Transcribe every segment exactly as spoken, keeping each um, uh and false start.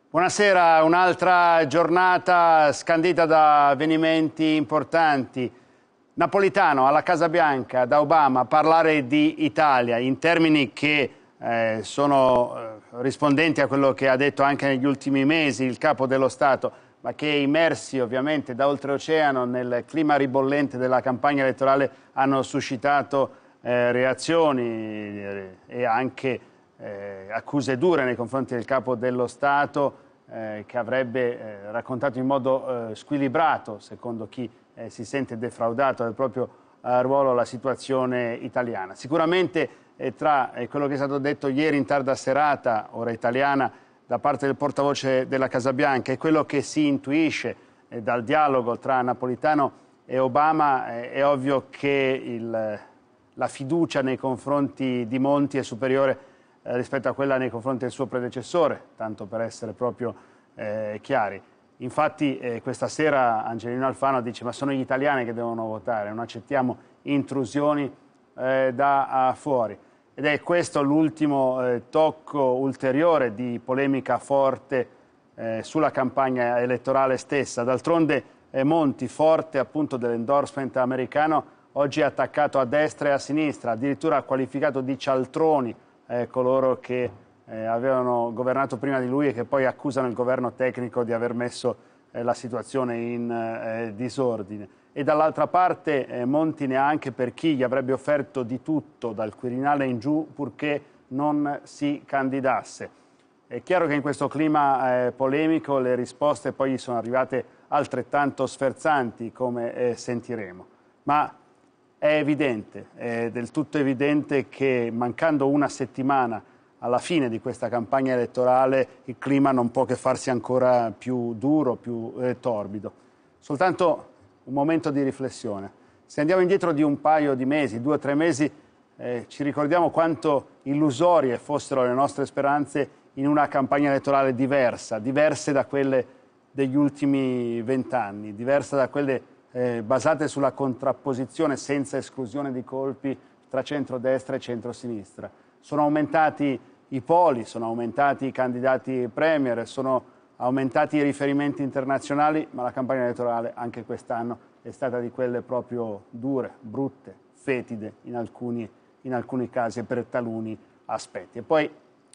Buonasera, un'altra giornata scandita da avvenimenti importanti. Napolitano alla Casa Bianca, da Obama, a parlare di Italia in termini che eh, sono eh, rispondenti a quello che ha detto anche negli ultimi mesi il Capo dello Stato, ma che immersi ovviamente da oltreoceano nel clima ribollente della campagna elettorale hanno suscitato eh, reazioni eh, e anche eh, accuse dure nei confronti del Capo dello Stato, eh, che avrebbe eh, raccontato in modo eh, squilibrato, secondo chi eh, si sente defraudato del proprio eh, ruolo, la situazione italiana. Sicuramente eh, tra eh, quello che è stato detto ieri in tarda serata, ora italiana, da parte del portavoce della Casa Bianca e quello che si intuisce eh, dal dialogo tra Napolitano e Obama, eh, è ovvio che il, la fiducia nei confronti di Monti è superiore eh, rispetto a quella nei confronti del suo predecessore, tanto per essere proprio eh, chiari. Infatti eh, questa sera Angelino Alfano dice: ma sono gli italiani che devono votare, non accettiamo intrusioni eh, da fuori. Ed è questo l'ultimo eh, tocco ulteriore di polemica forte eh, sulla campagna elettorale stessa. D'altronde eh, Monti, forte appunto dell'endorsement americano, oggi è attaccato a destra e a sinistra, addirittura ha qualificato di cialtroni eh, coloro che eh, avevano governato prima di lui e che poi accusano il governo tecnico di aver messo eh, la situazione in eh, disordine. E dall'altra parte eh, Monti neanche per chi gli avrebbe offerto di tutto dal Quirinale in giù purché non si candidasse. È chiaro che in questo clima eh, polemico le risposte poi gli sono arrivate altrettanto sferzanti, come eh, sentiremo. Ma è evidente, è del tutto evidente che mancando una settimana alla fine di questa campagna elettorale il clima non può che farsi ancora più duro, più eh, torbido. Soltanto un momento di riflessione. Se andiamo indietro di un paio di mesi, due o tre mesi, eh, ci ricordiamo quanto illusorie fossero le nostre speranze in una campagna elettorale diversa, diverse da quelle degli ultimi vent'anni, diverse da quelle eh, basate sulla contrapposizione senza esclusione di colpi tra centrodestra e centrosinistra. Sono aumentati i poli, sono aumentati i candidati premier, sono aumentati i riferimenti internazionali, ma la campagna elettorale anche quest'anno è stata di quelle proprio dure, brutte, fetide in alcuni, in alcuni casi e per taluni aspetti. E poi,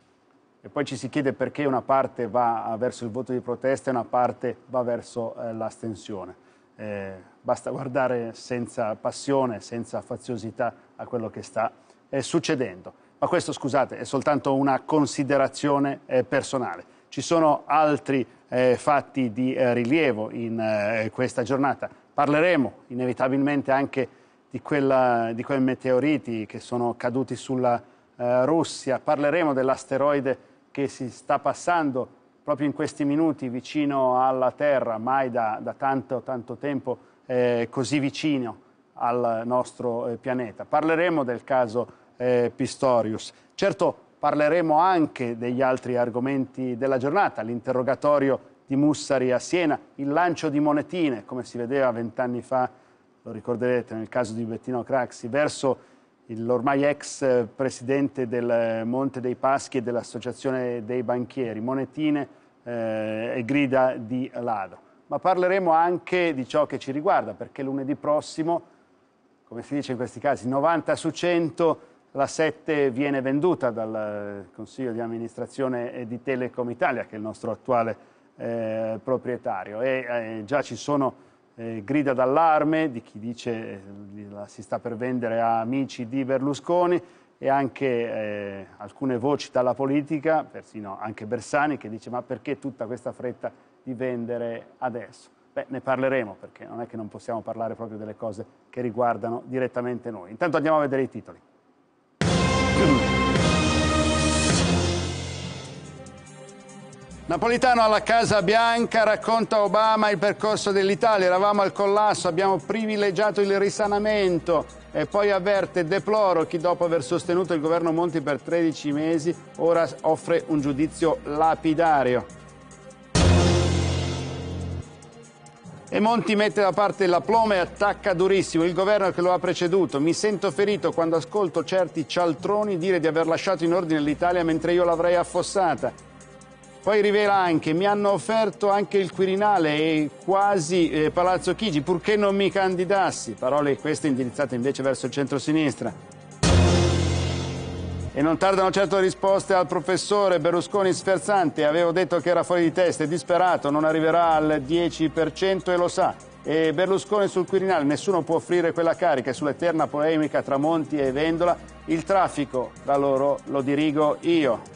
e poi ci si chiede perché una parte va verso il voto di protesta e una parte va verso eh, l'astensione. Eh, basta guardare senza passione, senza faziosità a quello che sta eh, succedendo. Ma questo, scusate, è soltanto una considerazione eh, personale. Ci sono altri eh, fatti di eh, rilievo in eh, questa giornata. Parleremo inevitabilmente anche di, quella, di quei meteoriti che sono caduti sulla eh, Russia. Parleremo dell'asteroide che si sta passando proprio in questi minuti vicino alla Terra, mai da, da tanto, tanto tempo eh, così vicino al nostro eh, pianeta. Parleremo del caso eh, Pistorius. Certo, parleremo anche degli altri argomenti della giornata, l'interrogatorio di Mussari a Siena, il lancio di monetine, come si vedeva vent'anni fa, lo ricorderete nel caso di Bettino Craxi, verso l'ormai ex presidente del Monte dei Paschi e dell'Associazione dei Banchieri, monetine eh, e grida di ladro. Ma parleremo anche di ciò che ci riguarda, perché lunedì prossimo, come si dice in questi casi, novanta su cento, la sette viene venduta dal Consiglio di amministrazione di Telecom Italia, che è il nostro attuale eh, proprietario. E eh, già ci sono eh, grida d'allarme di chi dice eh, la si sta per vendere a amici di Berlusconi e anche eh, alcune voci dalla politica, persino anche Bersani, che dice: ma perché tutta questa fretta di vendere adesso? Beh, ne parleremo, perché non è che non possiamo parlare proprio delle cose che riguardano direttamente noi. Intanto andiamo a vedere i titoli. Napolitano alla Casa Bianca, racconta Obama il percorso dell'Italia. Eravamo al collasso, abbiamo privilegiato il risanamento e poi avverte: deploro chi dopo aver sostenuto il governo Monti per tredici mesi ora offre un giudizio lapidario. E Monti mette da parte l'aplomb e attacca durissimo il governo che lo ha preceduto. Mi sento ferito quando ascolto certi cialtroni dire di aver lasciato in ordine l'Italia mentre io l'avrei affossata. Poi rivela anche: mi hanno offerto anche il Quirinale e quasi eh, Palazzo Chigi, purché non mi candidassi. Parole queste indirizzate invece verso il centro-sinistra. E non tardano certo risposte al professore Berlusconi sferzante. Avevo detto che era fuori di testa e disperato, non arriverà al dieci per cento e lo sa. E Berlusconi sul Quirinale: nessuno può offrire quella carica. E sull'eterna polemica tra Monti e Vendola: il traffico tra loro lo dirigo io.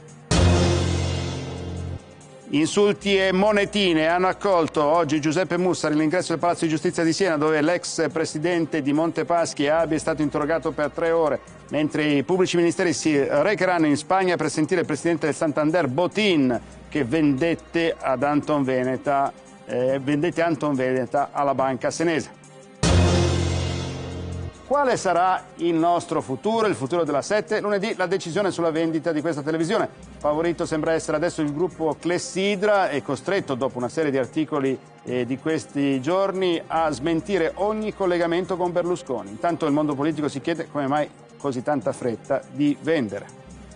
Insulti e monetine hanno accolto oggi Giuseppe Mussari all'ingresso del Palazzo di Giustizia di Siena, dove l'ex presidente di Montepaschi e Abi è stato interrogato per tre ore, mentre i pubblici ministeri si recheranno in Spagna per sentire il presidente del Santander Botín, che vendette ad Anton Veneta, eh, vendette Anton Veneta alla banca senese. Quale sarà il nostro futuro, il futuro della Sette? Lunedì la decisione sulla vendita di questa televisione. Favorito sembra essere adesso il gruppo Clessidra, e costretto, dopo una serie di articoli eh, di questi giorni, a smentire ogni collegamento con Berlusconi. Intanto il mondo politico si chiede come mai così tanta fretta di vendere.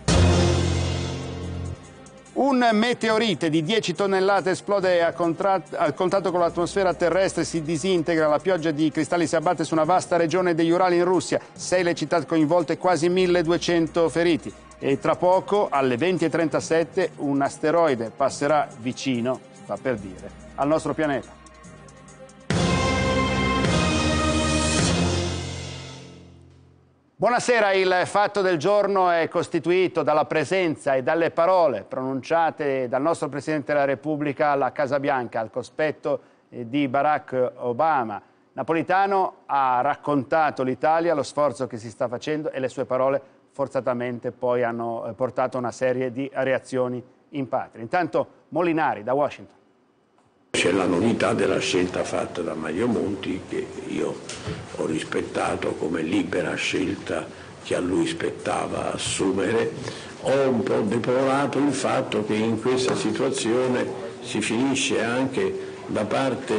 Un meteorite di dieci tonnellate esplode a al contatto con l'atmosfera terrestre, si disintegra, la pioggia di cristalli si abbatte su una vasta regione degli Urali in Russia, sei le città coinvolte, quasi milleduecento feriti. E tra poco, alle venti e trentasette, un asteroide passerà vicino, si fa per dire, al nostro pianeta. Buonasera, il fatto del giorno è costituito dalla presenza e dalle parole pronunciate dal nostro Presidente della Repubblica alla Casa Bianca, al cospetto di Barack Obama. Napolitano ha raccontato l'Italia, lo sforzo che si sta facendo, e le sue parole forzatamente poi hanno portato a una serie di reazioni in patria. Intanto Molinari da Washington. C'è la novità della scelta fatta da Mario Monti, che io ho rispettato come libera scelta che a lui spettava assumere. Ho un po' deplorato il fatto che in questa situazione si finisce anche da parte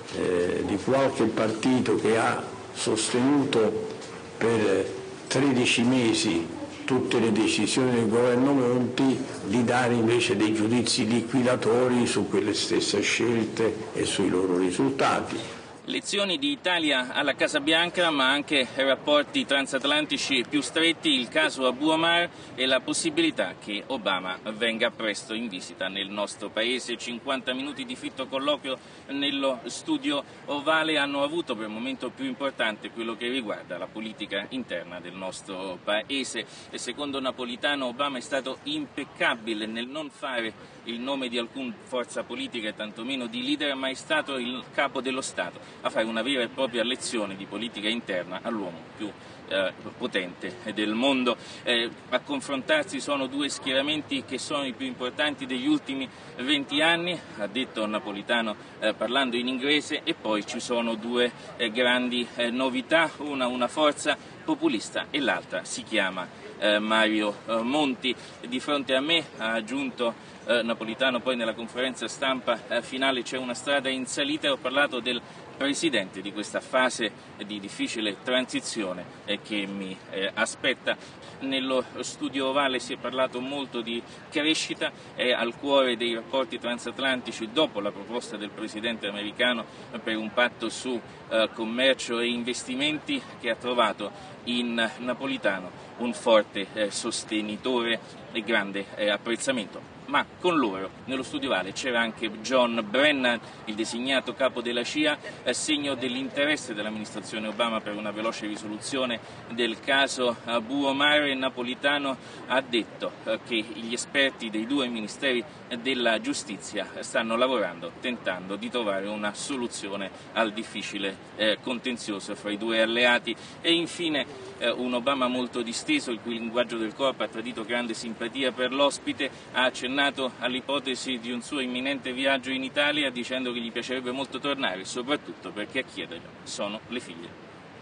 eh, di qualche partito che ha sostenuto per tredici mesi tutte le decisioni del governo Monti, di dare invece dei giudizi liquidatori su quelle stesse scelte e sui loro risultati. Lezioni di Italia alla Casa Bianca, ma anche rapporti transatlantici più stretti, il caso Abu Omar e la possibilità che Obama venga presto in visita nel nostro paese. cinquanta minuti di fitto colloquio nello studio ovale hanno avuto per il momento più importante quello che riguarda la politica interna del nostro paese. E secondo Napolitano Obama è stato impeccabile nel non fare il nome di alcuna forza politica e tantomeno di leader, ma è stato il capo dello Stato a fare una vera e propria lezione di politica interna all'uomo più eh, potente del mondo. Eh, a confrontarsi sono due schieramenti che sono i più importanti degli ultimi venti anni, ha detto Napolitano eh, parlando in inglese, e poi ci sono due eh, grandi eh, novità, una una forza populista e l'altra si chiama eh, Mario eh, Monti. Di fronte a me, ha aggiunto eh, Napolitano poi nella conferenza stampa eh, finale, c'è una strada in salita, e ho parlato del Presidente di questa fase di difficile transizione eh, che mi eh, aspetta. Nello studio ovale si è parlato molto di crescita, è al cuore dei rapporti transatlantici dopo la proposta del Presidente americano per un patto su eh, commercio e investimenti, che ha trovato in Napolitano un forte eh, sostenitore e grande eh, apprezzamento. Ma con loro nello studio ovale c'era anche John Brennan, il designato capo della C I A, a segno dell'interesse dell'amministrazione Obama per una veloce risoluzione del caso Abu Omar. E Napolitano ha detto che gli esperti dei due ministeri della giustizia stanno lavorando, tentando di trovare una soluzione al difficile eh, contenzioso fra i due alleati. E infine eh, un Obama molto disteso, il cui linguaggio del corpo ha tradito grande simpatia per l'ospite, ha accennato all'ipotesi di un suo imminente viaggio in Italia, dicendo che gli piacerebbe molto tornare, soprattutto perché a chiederglielo sono le figlie.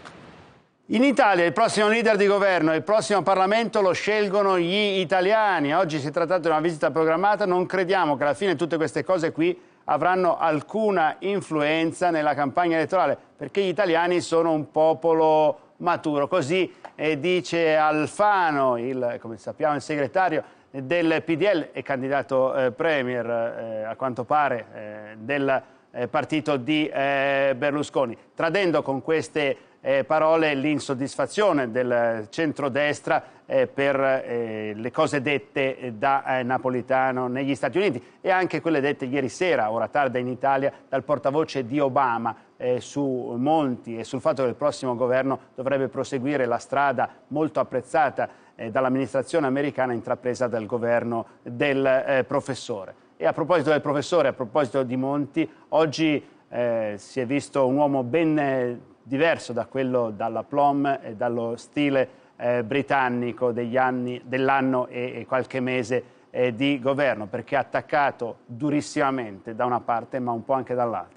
In Italia il prossimo leader di governo e il prossimo Parlamento lo scelgono gli italiani. Oggi si è trattato di una visita programmata, non crediamo che alla fine tutte queste cose qui avranno alcuna influenza nella campagna elettorale, perché gli italiani sono un popolo maturo. Così eh, dice Alfano, il, come sappiamo il segretario del P D L e candidato eh, premier, eh, a quanto pare, eh, del eh, partito di eh, Berlusconi, tradendo con queste eh, parole l'insoddisfazione del centrodestra eh, per eh, le cose dette da eh, Napolitano negli Stati Uniti e anche quelle dette ieri sera, ora tarda in Italia, dal portavoce di Obama eh, su Monti e sul fatto che il prossimo governo dovrebbe proseguire la strada molto apprezzata eh, dall'amministrazione americana intrapresa dal governo del eh, professore. E a proposito del professore, a proposito di Monti, oggi eh, si è visto un uomo ben eh, diverso da quello dalla plomb e dallo stile eh, britannico degli anni, dell'anno e, e qualche mese eh, di governo, perché ha attaccato durissimamente da una parte ma un po' anche dall'altra.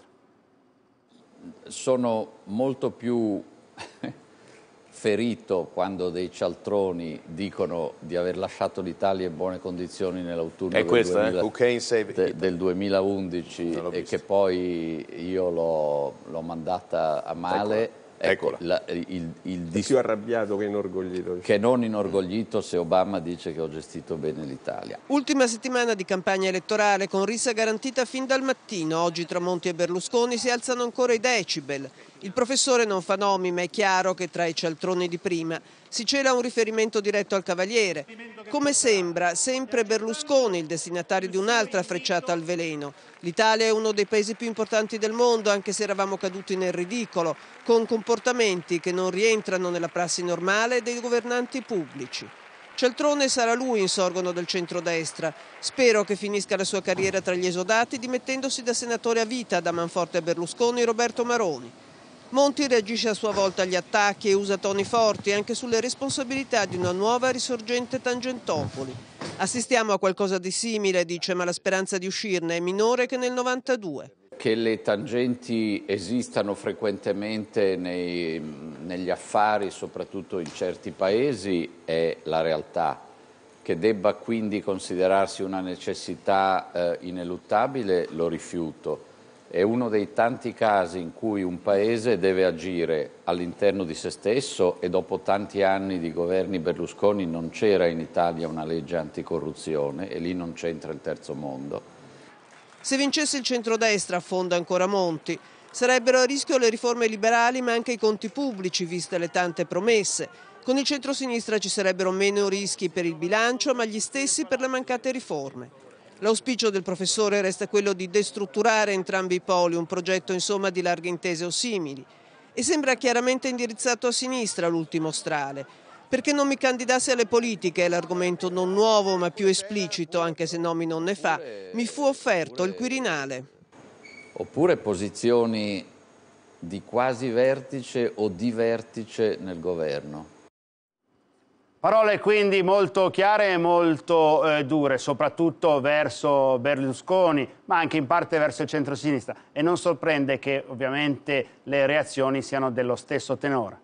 Sono molto più ferito quando dei cialtroni dicono di aver lasciato l'Italia in buone condizioni nell'autunno del, eh? de, del duemilaundici e che poi io l'ho mandata a male. Eccola. La, il, il dis... È più arrabbiato che inorgoglito. Che non inorgoglito se Obama dice che ho gestito bene l'Italia. Ultima settimana di campagna elettorale con rissa garantita fin dal mattino. Oggi tra Monti e Berlusconi si alzano ancora i decibel. Il professore non fa nomi, ma è chiaro che tra i cialtroni di prima si cela un riferimento diretto al Cavaliere. Come sembra, sempre Berlusconi il destinatario di un'altra frecciata al veleno. L'Italia è uno dei paesi più importanti del mondo, anche se eravamo caduti nel ridicolo, con comportamenti che non rientrano nella prassi normale dei governanti pubblici. Cialtrone sarà lui insorgono del centrodestra. Spero che finisca la sua carriera tra gli esodati dimettendosi da senatore a vita da Manforte a Berlusconi Roberto Maroni. Monti reagisce a sua volta agli attacchi e usa toni forti anche sulle responsabilità di una nuova risorgente Tangentopoli. Assistiamo a qualcosa di simile, dice, ma la speranza di uscirne è minore che nel novantadue. Che le tangenti esistano frequentemente nei, negli affari, soprattutto in certi paesi, è la realtà. Che debba quindi considerarsi una necessità eh, ineluttabile, lo rifiuto. È uno dei tanti casi in cui un paese deve agire all'interno di se stesso e dopo tanti anni di governi Berlusconi non c'era in Italia una legge anticorruzione e lì non c'entra il terzo mondo. Se vincesse il centrodestra, affonda ancora Monti, sarebbero a rischio le riforme liberali ma anche i conti pubblici, viste le tante promesse. Con il centrosinistra ci sarebbero meno rischi per il bilancio ma gli stessi per le mancate riforme. L'auspicio del professore resta quello di destrutturare entrambi i poli, un progetto insomma di larghe intese o simili. E sembra chiaramente indirizzato a sinistra l'ultimo strale. Perché non mi candidasse alle politiche, è l'argomento non nuovo ma più esplicito, anche se nomi non ne fa, mi fu offerto il Quirinale. Oppure posizioni di quasi vertice o di vertice nel governo. Parole quindi molto chiare e molto eh, dure, soprattutto verso Berlusconi, ma anche in parte verso il centrosinistra. E non sorprende che ovviamente le reazioni siano dello stesso tenore.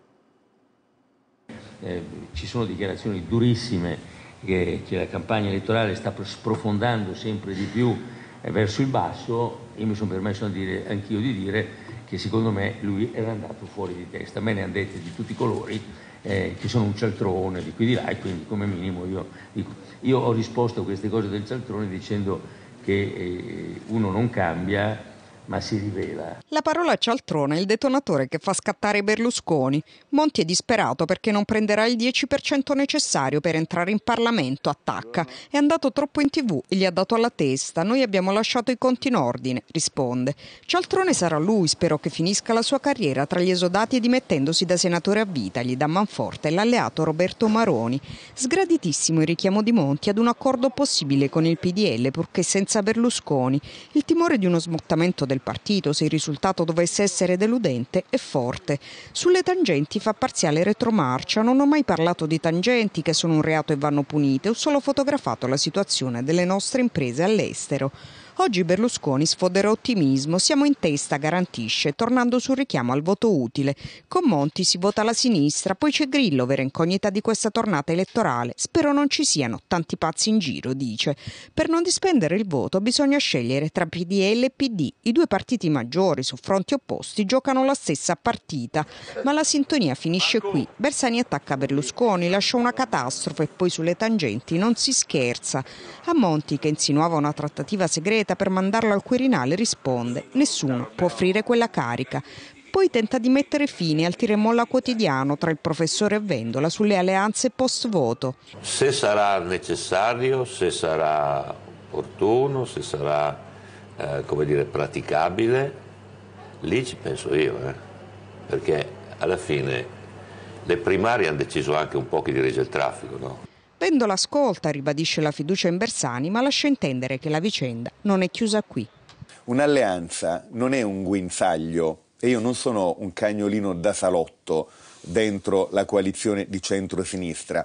Eh, ci sono dichiarazioni durissime che, che la campagna elettorale sta sprofondando sempre di più eh, verso il basso. Io mi sono permesso di dire, anch'io di dire che secondo me lui era andato fuori di testa. Me ne hanno dette di tutti i colori. Eh, che sono un cialtrone di qui di là e quindi come minimo io dico, io ho risposto a queste cose del cialtrone dicendo che eh, uno non cambia ma si rivela. La parola cialtrone è il detonatore che fa scattare Berlusconi. Monti è disperato perché non prenderà il dieci per cento necessario per entrare in Parlamento, attacca. È andato troppo in tv e gli ha dato alla testa. Noi abbiamo lasciato i conti in ordine, risponde. Cialtrone sarà lui, spero che finisca la sua carriera tra gli esodati e dimettendosi da senatore a vita, gli dà Manforte e l'alleato Roberto Maroni. Sgraditissimo il richiamo di Monti ad un accordo possibile con il P D L, purché senza Berlusconi. Il timore di uno smottamento del partito, se il risultato dovesse essere deludente, è forte. Sulle tangenti fa parziale retromarcia. Non ho mai parlato di tangenti, che sono un reato e vanno punite. Ho solo fotografato la situazione delle nostre imprese all'estero. Oggi Berlusconi sfodera ottimismo, siamo in testa, garantisce, tornando sul richiamo al voto utile. Con Monti si vota la sinistra, poi c'è Grillo, vera incognita di questa tornata elettorale. Spero non ci siano tanti pazzi in giro, dice. Per non dispendere il voto bisogna scegliere tra P D L e P D. I due partiti maggiori su fronti opposti giocano la stessa partita, ma la sintonia finisce qui. Bersani attacca Berlusconi, lascia una catastrofe e poi sulle tangenti non si scherza. A Monti, che insinuava una trattativa segreta per mandarlo al Quirinale, risponde: nessuno può offrire quella carica. Poi tenta di mettere fine al tira e molla quotidiano tra il professore e Vendola sulle alleanze post-voto. Se sarà necessario, se sarà opportuno, se sarà eh, come dire, praticabile, lì ci penso io, eh? Perché alla fine le primarie hanno deciso anche un po' chi dirige il traffico, no? Vendola ascolta, ribadisce la fiducia in Bersani, ma lascia intendere che la vicenda non è chiusa qui. Un'alleanza non è un guinzaglio e io non sono un cagnolino da salotto dentro la coalizione di centro-sinistra.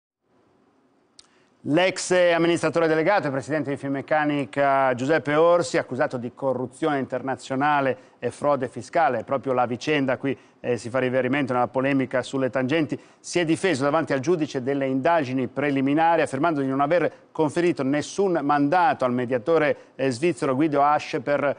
L'ex amministratore delegato e presidente di Finmeccanica Giuseppe Orsi, accusato di corruzione internazionale e frode fiscale, proprio la vicenda qui eh, si fa riferimento nella polemica sulle tangenti, si è difeso davanti al giudice delle indagini preliminari affermando di non aver conferito nessun mandato al mediatore eh, svizzero Guido Asch per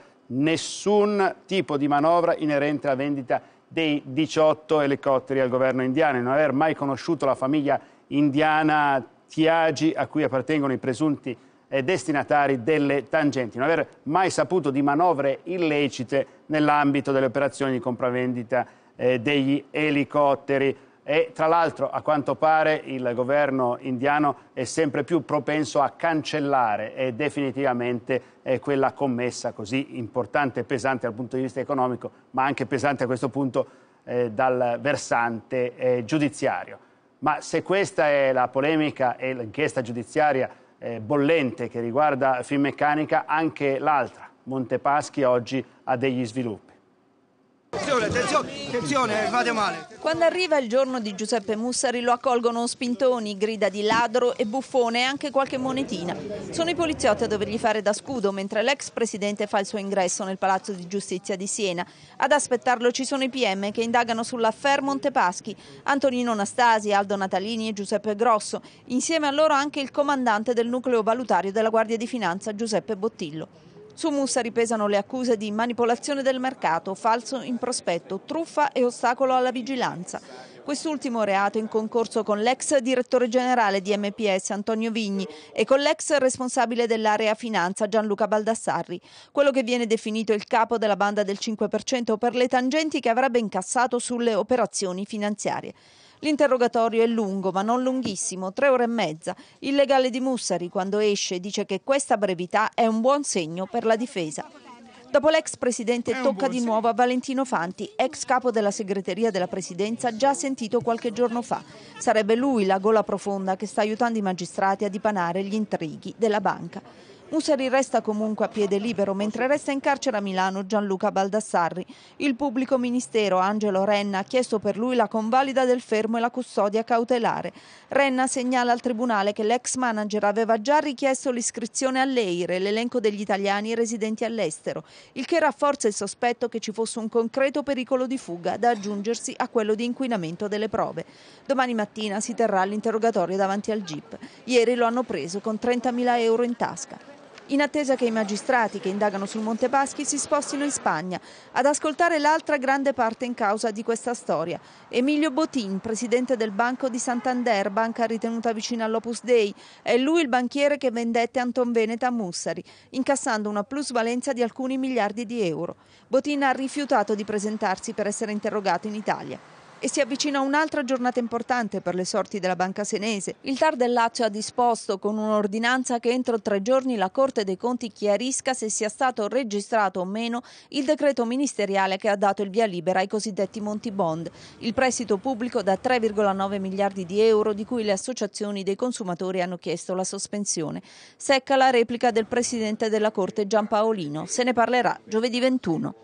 nessun tipo di manovra inerente alla vendita dei diciotto elicotteri al governo indiano, e non aver mai conosciuto la famiglia indiana Tiagi a cui appartengono i presunti eh, destinatari delle tangenti, non aver mai saputo di manovre illecite nell'ambito delle operazioni di compravendita eh, degli elicotteri. E tra l'altro, a quanto pare, il governo indiano è sempre più propenso a cancellare eh, definitivamente eh, quella commessa così importante e pesante dal punto di vista economico, ma anche pesante a questo punto eh, dal versante eh, giudiziario. Ma se questa è la polemica e l'inchiesta giudiziaria eh, bollente che riguarda Finmeccanica, anche l'altra, Montepaschi, oggi ha degli sviluppi. Attenzione, attenzione, attenzione, fate male. Quando arriva il giorno di Giuseppe Mussari lo accolgono spintoni, grida di ladro e buffone e anche qualche monetina. Sono i poliziotti a dovergli fare da scudo mentre l'ex presidente fa il suo ingresso nel Palazzo di Giustizia di Siena. Ad aspettarlo ci sono i P M che indagano sull'affaire Montepaschi, Antonino Nastasi, Aldo Natalini e Giuseppe Grosso. Insieme a loro anche il comandante del nucleo valutario della Guardia di Finanza Giuseppe Bottillo. Su Mussari pesano le accuse di manipolazione del mercato, falso in prospetto, truffa e ostacolo alla vigilanza. Quest'ultimo reato in concorso con l'ex direttore generale di M P S Antonio Vigni e con l'ex responsabile dell'area finanza Gianluca Baldassarri, quello che viene definito il capo della banda del cinque per cento per le tangenti che avrebbe incassato sulle operazioni finanziarie. L'interrogatorio è lungo, ma non lunghissimo, tre ore e mezza. Il legale di Mussari, quando esce, dice che questa brevità è un buon segno per la difesa. Dopo l'ex presidente tocca di nuovo a Valentino Fanti, ex capo della segreteria della presidenza, già sentito qualche giorno fa. Sarebbe lui la gola profonda che sta aiutando i magistrati a dipanare gli intrighi della banca. Mussari resta comunque a piede libero, mentre resta in carcere a Milano Gianluca Baldassarri. Il pubblico ministero Angelo Renna ha chiesto per lui la convalida del fermo e la custodia cautelare. Renna segnala al tribunale che l'ex manager aveva già richiesto l'iscrizione all'E I R E, l'elenco degli italiani residenti all'estero, il che rafforza il sospetto che ci fosse un concreto pericolo di fuga da aggiungersi a quello di inquinamento delle prove. Domani mattina si terrà l'interrogatorio davanti al G I P. Ieri lo hanno preso con trentamila euro in tasca. In attesa che i magistrati che indagano sul Montepaschi si spostino in Spagna ad ascoltare l'altra grande parte in causa di questa storia. Emilio Botín, presidente del Banco di Santander, banca ritenuta vicina all'Opus Dei, è lui il banchiere che vendette Anton Veneta a Mussari, incassando una plusvalenza di alcuni miliardi di euro. Botín ha rifiutato di presentarsi per essere interrogato in Italia. E si avvicina un'altra giornata importante per le sorti della banca senese. Il T A R del Lazio ha disposto con un'ordinanza che entro tre giorni la Corte dei Conti chiarisca se sia stato registrato o meno il decreto ministeriale che ha dato il via libera ai cosiddetti Monti Bond, il prestito pubblico da tre virgola nove miliardi di euro di cui le associazioni dei consumatori hanno chiesto la sospensione. Secca la replica del presidente della Corte Giampaolino. Se ne parlerà giovedì ventuno.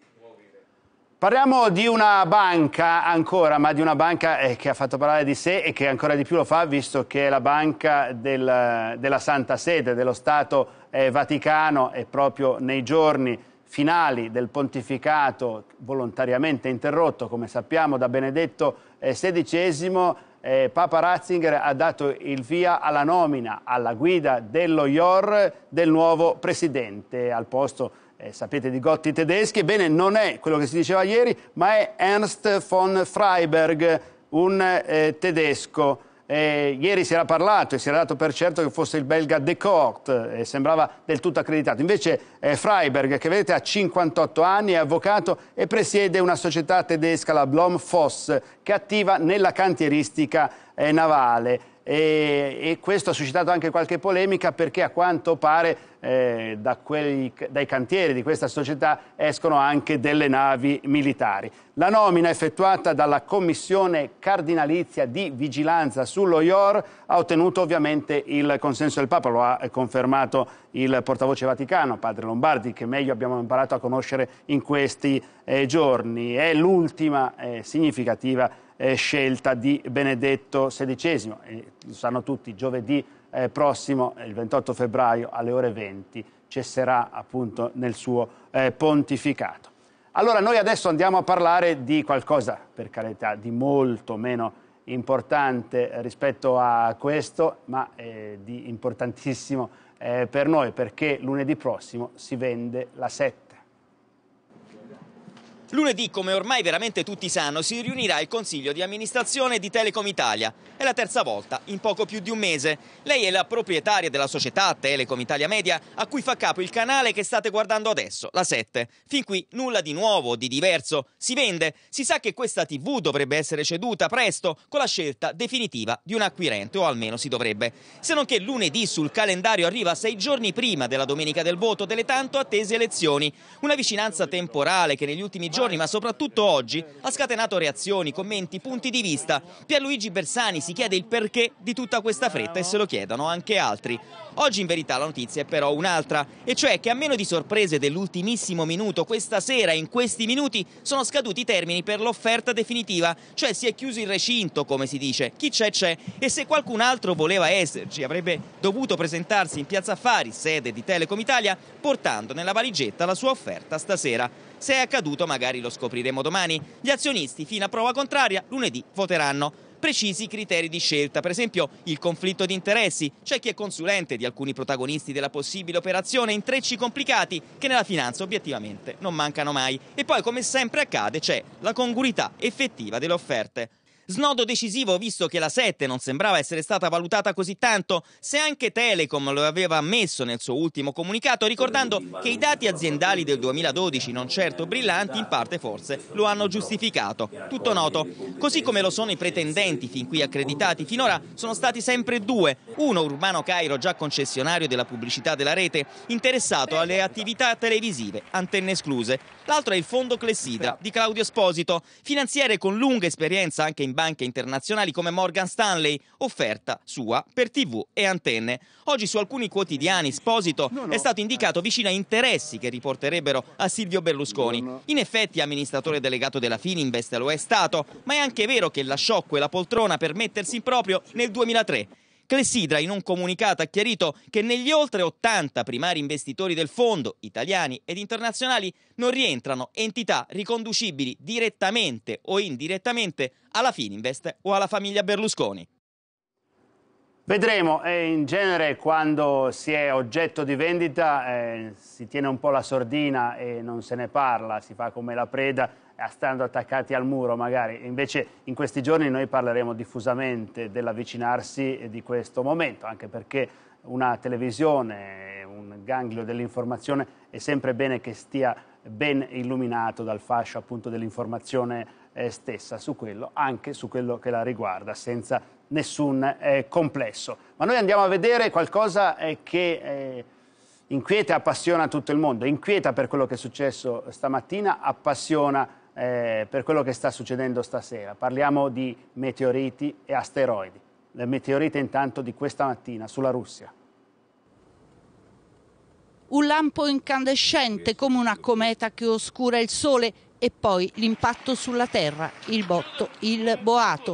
Parliamo di una banca ancora, ma di una banca eh, che ha fatto parlare di sé e che ancora di più lo fa, visto che è la banca del, della Santa Sede, dello Stato eh, Vaticano, e proprio nei giorni finali del pontificato volontariamente interrotto, come sappiamo, da Benedetto eh, sedicesimo, eh, Papa Ratzinger ha dato il via alla nomina alla guida dello I O R del nuovo presidente al posto, eh, sapete, di Gotti tedeschi. Ebbene, non è quello che si diceva ieri, ma è Ernst von Freiberg, un eh, tedesco. Eh, ieri si era parlato e si era dato per certo che fosse il belga De Kort, eh, sembrava del tutto accreditato. Invece eh, Freiberg, che vedete ha cinquantotto anni, è avvocato e presiede una società tedesca, la Blom-Foss, che è attiva nella cantieristica eh, navale. E, e questo ha suscitato anche qualche polemica, perché a quanto pare eh, da quelli, dai cantieri di questa società escono anche delle navi militari. La nomina effettuata dalla Commissione Cardinalizia di Vigilanza sullo I O R ha ottenuto ovviamente il consenso del Papa, lo ha confermato il portavoce vaticano, padre Lombardi, che meglio abbiamo imparato a conoscere in questi eh, giorni. È l'ultima eh, significativa Eh, scelta di Benedetto sedicesimo, e lo sanno tutti, giovedì eh, prossimo, il ventotto febbraio alle ore venti, cesserà appunto nel suo eh, pontificato. Allora noi adesso andiamo a parlare di qualcosa, per carità, di molto meno importante rispetto a questo, ma eh, di importantissimo eh, per noi, perché lunedì prossimo si vende la sette. Lunedì, come ormai veramente tutti sanno, si riunirà il Consiglio di amministrazione di Telecom Italia. È la terza volta in poco più di un mese. Lei è la proprietaria della società Telecom Italia Media, a cui fa capo il canale che state guardando adesso, la sette. Fin qui nulla di nuovo, di diverso. Si vende. Si sa che questa tivù dovrebbe essere ceduta presto, con la scelta definitiva di un acquirente, o almeno si dovrebbe. Se non che lunedì sul calendario arriva sei giorni prima della domenica del voto delle tanto attese elezioni. Una vicinanza temporale che negli ultimi giorni ma soprattutto oggi, ha scatenato reazioni, commenti, punti di vista. Pierluigi Bersani si chiede il perché di tutta questa fretta e se lo chiedono anche altri. Oggi in verità la notizia è però un'altra, e cioè che a meno di sorprese dell'ultimissimo minuto, questa sera, in questi minuti, sono scaduti i termini per l'offerta definitiva, cioè si è chiuso il recinto, come si dice, chi c'è c'è, e se qualcun altro voleva esserci avrebbe dovuto presentarsi in Piazza Affari, sede di Telecom Italia, portando nella valigetta la sua offerta stasera. Se è accaduto magari lo scopriremo domani. Gli azionisti, fino a prova contraria, lunedì voteranno. Precisi criteri di scelta, per esempio il conflitto di interessi. C'è chi è consulente di alcuni protagonisti della possibile operazione, intrecci complicati che nella finanza obiettivamente non mancano mai. E poi, come sempre accade, c'è la congruità effettiva delle offerte. Snodo decisivo, visto che la sette non sembrava essere stata valutata così tanto, se anche Telecom lo aveva ammesso nel suo ultimo comunicato, ricordando che i dati aziendali del duemiladodici, non certo brillanti, in parte forse lo hanno giustificato. Tutto noto. Così come lo sono i pretendenti fin qui accreditati. Finora sono stati sempre due. Uno, Urbano Cairo, già concessionario della pubblicità della rete, interessato alle attività televisive, antenne escluse. L'altro è il fondo Clessidra di Claudio Esposito, finanziere con lunga esperienza anche in banche internazionali come Morgan Stanley, offerta sua per tivù e antenne. Oggi su alcuni quotidiani Esposito no, no. è stato indicato vicino a interessi che riporterebbero a Silvio Berlusconi. No, no. In effetti amministratore delegato della Fininvest lo è stato, ma è anche vero che lasciò quella poltrona per mettersi in proprio nel duemilatré. Clessidra in un comunicato ha chiarito che negli oltre ottanta primari investitori del fondo, italiani ed internazionali, non rientrano entità riconducibili direttamente o indirettamente alla Fininvest o alla famiglia Berlusconi. Vedremo, eh, in genere quando si è oggetto di vendita eh, si tiene un po' la sordina e non se ne parla, si fa come la preda, stando attaccati al muro magari. Invece in questi giorni noi parleremo diffusamente dell'avvicinarsi di questo momento, anche perché una televisione, un ganglio dell'informazione è sempre bene che stia ben illuminato dal fascio appunto dell'informazione eh, stessa, su quello, anche su quello che la riguarda, senza nessun eh, complesso. Ma noi andiamo a vedere qualcosa eh, che eh, inquieta e appassiona tutto il mondo, inquieta per quello che è successo stamattina, appassiona Eh, per quello che sta succedendo stasera. Parliamo di meteoriti e asteroidi. Le meteorite intanto di questa mattina sulla Russia. Un lampo incandescente come una cometa che oscura il sole e poi l'impatto sulla terra, il botto, il boato.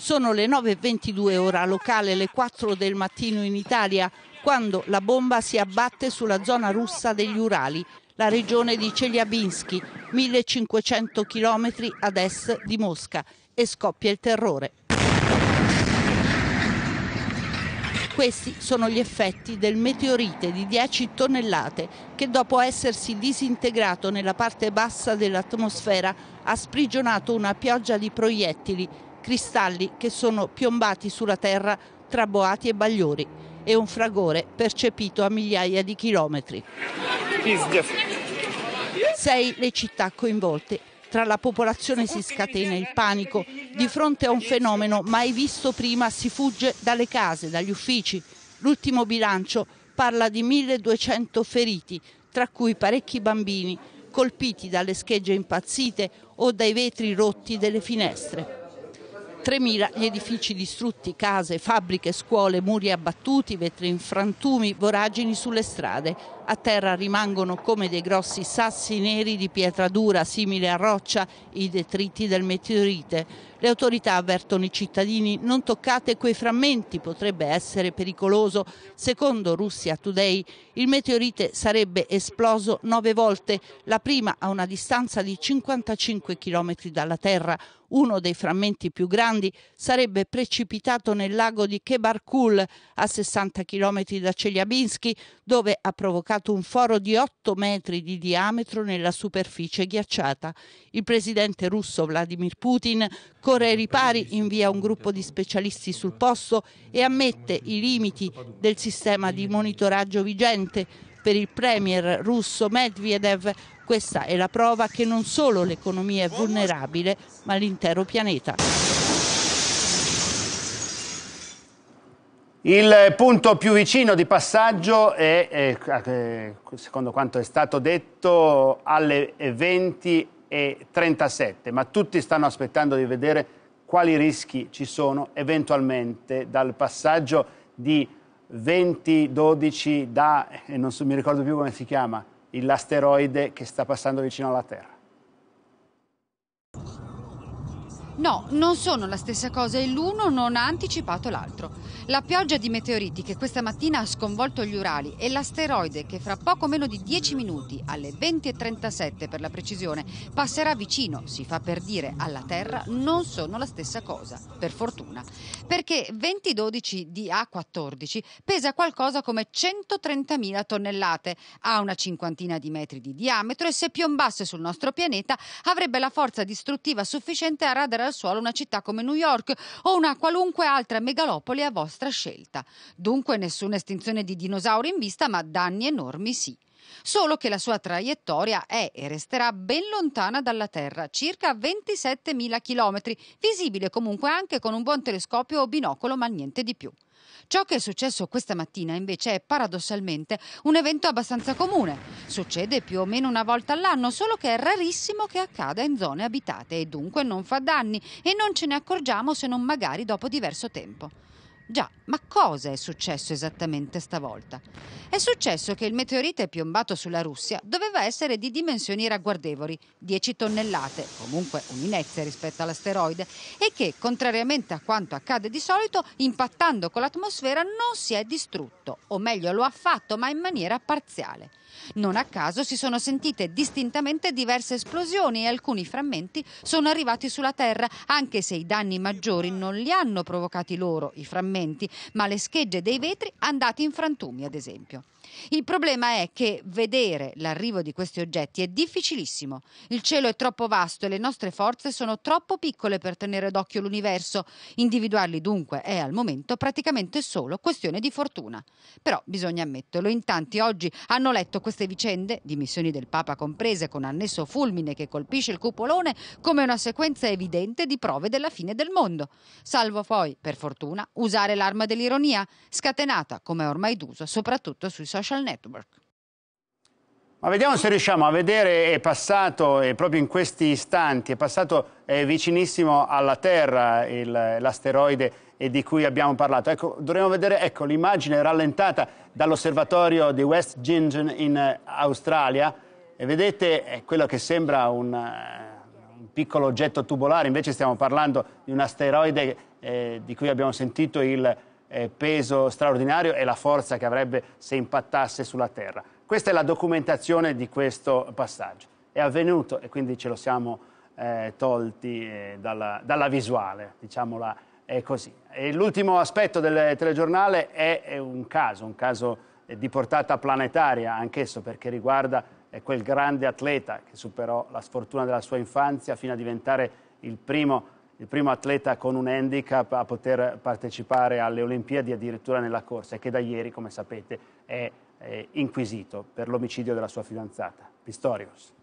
Sono le nove e ventidue ora locale, le quattro del mattino in Italia, quando la bomba si abbatte sulla zona russa degli Urali, la regione di Chelyabinsk, millecinquecento chilometri ad est di Mosca, e scoppia il terrore. Questi sono gli effetti del meteorite di dieci tonnellate che, dopo essersi disintegrato nella parte bassa dell'atmosfera, ha sprigionato una pioggia di proiettili, cristalli che sono piombati sulla terra tra boati e bagliori, e un fragore percepito a migliaia di chilometri. Sei le città coinvolte. Tra la popolazione si scatena il panico. Di fronte a un fenomeno mai visto prima si fugge dalle case, dagli uffici. L'ultimo bilancio parla di milleduecento feriti, tra cui parecchi bambini, colpiti dalle schegge impazzite o dai vetri rotti delle finestre. tremila gli edifici distrutti, case, fabbriche, scuole, muri abbattuti, vetri in frantumi, voragini sulle strade. A terra rimangono come dei grossi sassi neri di pietra dura, simile a roccia, i detriti del meteorite. Le autorità avvertono i cittadini: non toccate quei frammenti, potrebbe essere pericoloso. Secondo Russia Today, il meteorite sarebbe esploso nove volte, la prima a una distanza di cinquantacinque chilometri dalla Terra. Uno dei frammenti più grandi sarebbe precipitato nel lago di Kebarkul, a sessanta chilometri da Chelyabinsk, dove ha provocato un foro di otto metri di diametro nella superficie ghiacciata. Il presidente russo Vladimir Putin corre ai ripari, invia un gruppo di specialisti sul posto e ammette i limiti del sistema di monitoraggio vigente. Per il premier russo Medvedev questa è la prova che non solo l'economia è vulnerabile, ma l'intero pianeta. Il punto più vicino di passaggio è, è, secondo quanto è stato detto, alle venti e trentasette, ma tutti stanno aspettando di vedere quali rischi ci sono eventualmente dal passaggio di venti dodici da, eh, non so, mi ricordo più come si chiama, l'asteroide che sta passando vicino alla Terra. No, non sono la stessa cosa e l'uno non ha anticipato l'altro. La pioggia di meteoriti che questa mattina ha sconvolto gli Urali e l'asteroide che fra poco meno di dieci minuti, alle venti e trentasette per la precisione, passerà vicino, si fa per dire, alla Terra, non sono la stessa cosa, per fortuna. Perché venti dodici di A quattordici pesa qualcosa come centotrentamila tonnellate, ha una cinquantina di metri di diametro e se piombasse sul nostro pianeta avrebbe la forza distruttiva sufficiente a radere al suolo una città come New York o una qualunque altra megalopoli a vostra scelta. Dunque nessuna estinzione di dinosauri in vista, ma danni enormi sì. Solo che la sua traiettoria è e resterà ben lontana dalla Terra, circa ventisettemila chilometri, visibile comunque anche con un buon telescopio o binocolo, ma niente di più. Ciò che è successo questa mattina invece è paradossalmente un evento abbastanza comune. Succede più o meno una volta all'anno, solo che è rarissimo che accada in zone abitate e dunque non fa danni e non ce ne accorgiamo se non magari dopo diverso tempo. Già, ma cosa è successo esattamente stavolta? È successo che il meteorite piombato sulla Russia doveva essere di dimensioni ragguardevoli, dieci tonnellate, comunque un'inezia rispetto all'asteroide, e che, contrariamente a quanto accade di solito, impattando con l'atmosfera non si è distrutto, o meglio lo ha fatto, ma in maniera parziale. Non a caso si sono sentite distintamente diverse esplosioni e alcuni frammenti sono arrivati sulla Terra, anche se i danni maggiori non li hanno provocati loro, i frammenti, ma le schegge dei vetri andati in frantumi, ad esempio. Il problema è che vedere l'arrivo di questi oggetti è difficilissimo. Il cielo è troppo vasto e le nostre forze sono troppo piccole per tenere d'occhio l'universo. Individuarli dunque è al momento praticamente solo questione di fortuna. Però bisogna ammetterlo, in tanti oggi hanno letto queste vicende, dimissioni del Papa comprese, con annesso fulmine che colpisce il cupolone, come una sequenza evidente di prove della fine del mondo. Salvo poi, per fortuna, usare l'arma dell'ironia, scatenata, come è ormai d'uso, soprattutto sui social network. Ma vediamo se riusciamo a vedere, è passato, e proprio in questi istanti, è passato eh, vicinissimo alla Terra l'asteroide di cui abbiamo parlato. Ecco, dovremmo vedere ecco, l'immagine rallentata dall'osservatorio di West Gingen in Australia, e vedete è quello che sembra un, un piccolo oggetto tubolare, invece stiamo parlando di un asteroide eh, di cui abbiamo sentito il eh, peso straordinario e la forza che avrebbe se impattasse sulla terra. Questa è la documentazione di questo passaggio. È avvenuto e quindi ce lo siamo eh, tolti eh, dalla, dalla visuale, diciamola eh, così. L'ultimo aspetto del telegiornale è, è un caso, un caso di portata planetaria anch'esso, perché riguarda quel grande atleta che superò la sfortuna della sua infanzia fino a diventare il primo, il primo atleta con un handicap a poter partecipare alle Olimpiadi addirittura nella corsa, e che da ieri, come sapete, è, è inquisito per l'omicidio della sua fidanzata, Pistorius.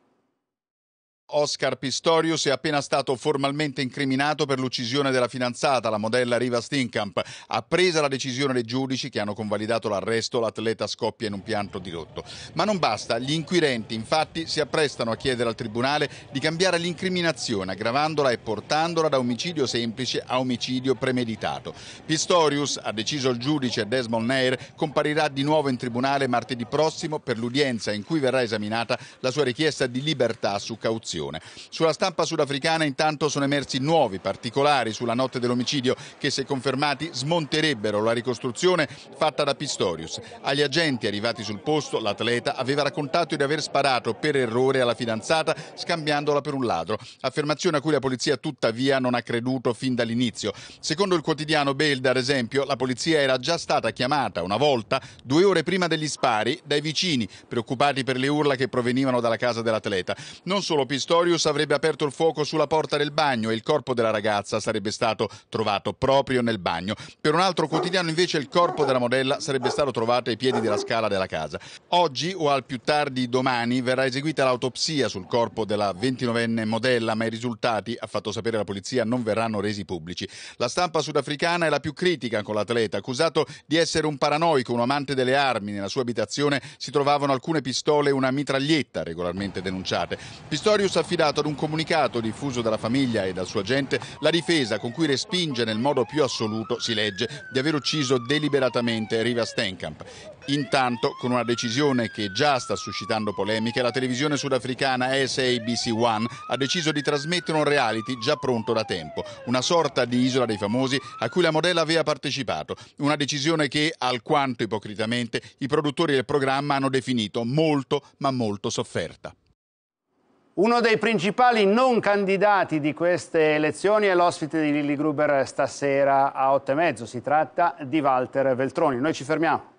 Oscar Pistorius è appena stato formalmente incriminato per l'uccisione della fidanzata, la modella Reeva Steenkamp. Appresa la decisione dei giudici che hanno convalidato l'arresto, l'atleta scoppia in un pianto dirotto. Ma non basta, gli inquirenti infatti si apprestano a chiedere al tribunale di cambiare l'incriminazione, aggravandola e portandola da omicidio semplice a omicidio premeditato. Pistorius, ha deciso il giudice Desmond Nair, comparirà di nuovo in tribunale martedì prossimo per l'udienza in cui verrà esaminata la sua richiesta di libertà su cauzione. Sulla stampa sudafricana intanto sono emersi nuovi particolari sulla notte dell'omicidio che, se confermati, smonterebbero la ricostruzione fatta da Pistorius. Agli agenti arrivati sul posto, l'atleta aveva raccontato di aver sparato per errore alla fidanzata scambiandola per un ladro, affermazione a cui la polizia tuttavia non ha creduto fin dall'inizio. Secondo il quotidiano Bild, ad esempio, la polizia era già stata chiamata una volta, due ore prima degli spari, dai vicini, preoccupati per le urla che provenivano dalla casa dell'atleta. Non solo Pistorius Pistorius avrebbe aperto il fuoco sulla porta del bagno e il corpo della ragazza sarebbe stato trovato proprio nel bagno. Per un altro quotidiano invece il corpo della modella sarebbe stato trovato ai piedi della scala della casa. Oggi o al più tardi domani verrà eseguita l'autopsia sul corpo della ventinovenne modella, ma i risultati, ha fatto sapere la polizia, non verranno resi pubblici. La stampa sudafricana è la più critica con l'atleta, accusato di essere un paranoico, un amante delle armi. Nella sua abitazione si trovavano alcune pistole e una mitraglietta regolarmente denunciate. Pistorius ha affidato ad un comunicato diffuso dalla famiglia e dal suo agente la difesa con cui respinge nel modo più assoluto, si legge, di aver ucciso deliberatamente Reeva Steenkamp. Intanto, con una decisione che già sta suscitando polemiche, la televisione sudafricana S A B C One ha deciso di trasmettere un reality già pronto da tempo, una sorta di Isola dei Famosi a cui la modella aveva partecipato, una decisione che, alquanto ipocritamente, i produttori del programma hanno definito molto ma molto sofferta. Uno dei principali non candidati di queste elezioni è l'ospite di Lilli Gruber stasera a otto e mezzo. Si tratta di Walter Veltroni. Noi ci fermiamo.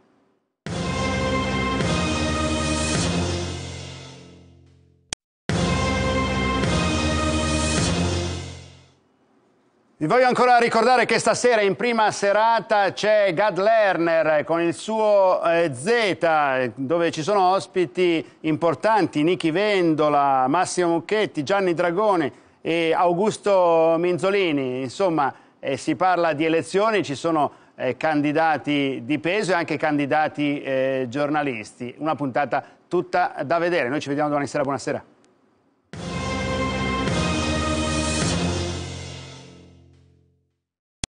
Vi voglio ancora ricordare che stasera in prima serata c'è Gad Lerner con il suo eh, Z, dove ci sono ospiti importanti, Nichi Vendola, Massimo Mucchetti, Gianni Dragoni e Augusto Minzolini. Insomma, eh, si parla di elezioni, ci sono eh, candidati di peso e anche candidati eh, giornalisti. Una puntata tutta da vedere. Noi ci vediamo domani sera, buonasera.